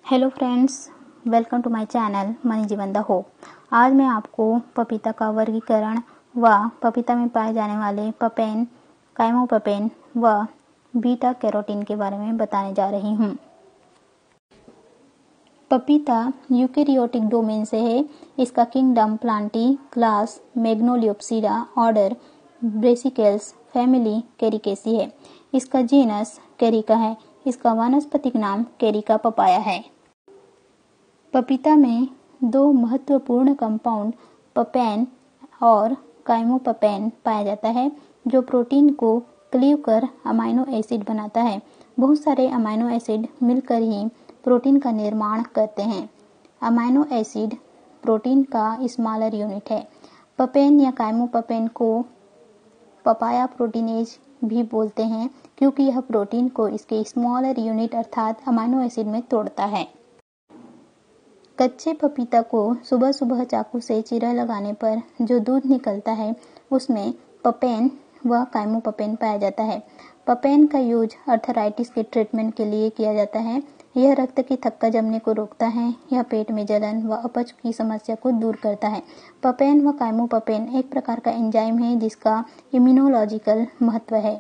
Hello friends, welcome to my channel Mani Jeevan the hope. आज मैं आपको पपीता का वर्गीकरण व पपीता में पाए जाने वाले पपेन, काइमोपेपेन व बीटा कैरोटीन के बारे में बताने जा रही हूँ। पपीता यूकेरियोटिक डोमेन से है। इसका kingdom plantae, class magnoliopsida, order brassicales, family caricaceae है। इसका जीनस कैरिका है। इसका वानस्पतिक नाम कैरिका पपाया है। पपीता में दो महत्वपूर्ण कंपाउंड पपेन और काइमोपेपेन पाया जाता है, जो प्रोटीन को क्लीव कर अमाइनो एसिड बनाता है। बहुत सारे अमाइनो एसिड मिलकर ही प्रोटीन का निर्माण करते हैं। अमाइनो एसिड प्रोटीन का स्मॉलर यूनिट है। पपेन या काइमोपेपेन को पपाया प्रोटीनेज भी बोलते हैं, क्योंकि यह प्रोटीन को इसके स्मॉलर यूनिट अर्थात अमाइनो एसिड में तोड़ता है। कच्चे पपीता को सुबह सुबह चाकू से चीरा लगाने पर जो दूध निकलता है, उसमें पपेन व काइमोपेपेन पाया जाता है। पपेन का यूज अर्थराइटिस के ट्रीटमेंट के लिए किया जाता है। यह रक्त की थक्का जमने को रोकता है। यह पेट में जलन व अपच की समस्या को दूर करता है। पपेन व काइमोपेपेन एक प्रकार का एंजाइम है जिसका इम्यूनोलॉजिकल महत्व है।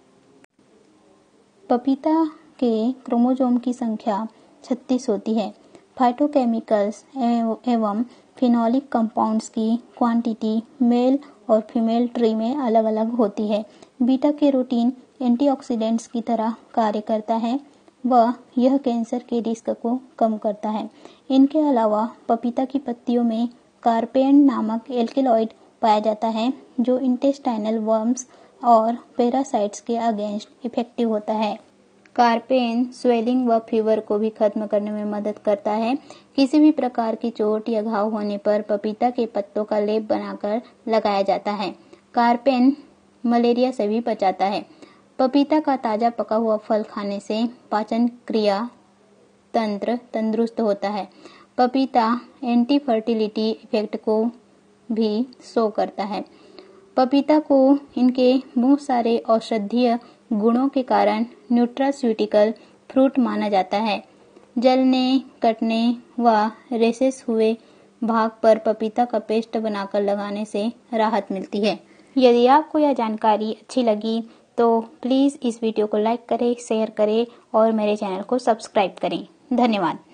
पपीता के क्रोमोसोम की संख्या 36 होती है। फाइटोकेमिकल्स एवं फिनोलिक कंपाउंड्स की क्वांटिटी मेल और फीमेल ट्री में अलग अलग होती है। बीटा कैरोटीन एंटीऑक्सीडेंट्स की तरह कार्य करता है व यह कैंसर के रिस्क को कम करता है। इनके अलावा पपीता की पत्तियों में कार्पेन नामक एल्केलॉइड पाया जाता है, जो इंटेस्टाइनल वर्म्स और पैरासाइट्स के अगेंस्ट इफेक्टिव होता है। कार्पेन स्वेलिंग व फीवर को भी खत्म करने में मदद करता है। किसी भी प्रकार की चोट या घाव होने पर पपीता के पत्तों का लेप बनाकर लगाया जाता है। कार्पेन मलेरिया से भी बचाता है। पपीता का ताजा पका हुआ फल खाने से पाचन क्रिया तंत्र तंदुरुस्त होता है। पपीता एंटी फर्टिलिटी इफेक्ट को भी शो करता है। पपीता को इनके बहुत सारे औषधीय गुणों के कारण न्यूट्रास्यूटिकल फ्रूट माना जाता है। जलने, कटने व रेशेस हुए भाग पर पपीता का पेस्ट बनाकर लगाने से राहत मिलती है। यदि आपको यह जानकारी अच्छी लगी तो प्लीज़ इस वीडियो को लाइक करें, शेयर करें और मेरे चैनल को सब्सक्राइब करें। धन्यवाद।